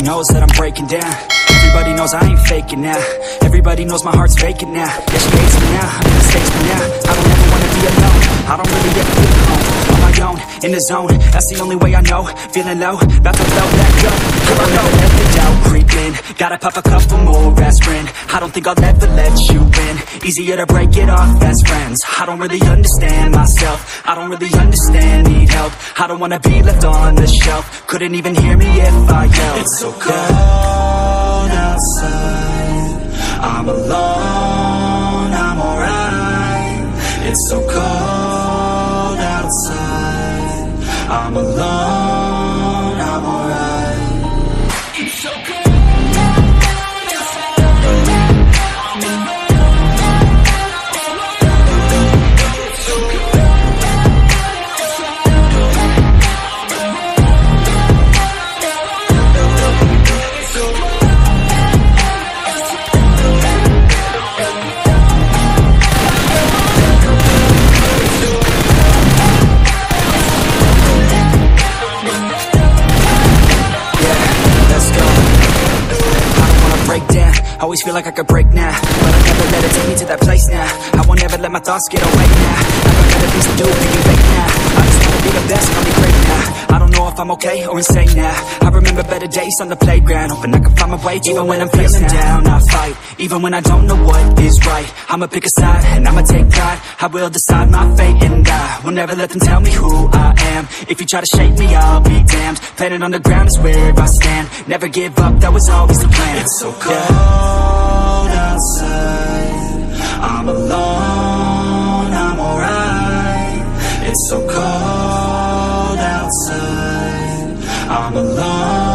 knows that I'm breaking down. Everybody knows I ain't faking now. Everybody knows my heart's vacant now. Yeah, she hates me now, I make mistakes but now I don't ever wanna be alone. I don't really ever feel home. On my own, in the zone, that's the only way I know. Feeling low, about to blow that go. Here I know, let the doubt creep in. Gotta pop a couple more aspirin. I don't think I'll ever let you in. Easier to break it off as friends. I don't really understand myself. I don't really understand, need help. I don't wanna be left on the shelf. Couldn't even hear me if I yelled. It's so cold outside, I'm alone, I'm alright. It's so cold outside, I'm alone, I'm alright. It's so cold. Always feel like I could break now, but I never let it take me to that place now. I won't ever let my thoughts get away now. I got better things to do, thinking fake now. I just wanna be the best, I'll be great now. I don't know if I'm okay or insane now. I remember better days on the playground, hoping I can find my way even when I'm feeling down. I fight, even when I don't know what is right. I'ma pick a side, and I'ma take pride. I will decide my fate, and I will never let them tell me who I am. If you try to shake me, I'll be damned. Planet on the ground is where I stand. Never give up, that was always the plan. It's so cold outside, I'm alone, I'm alright. It's so cold outside, I'm alone.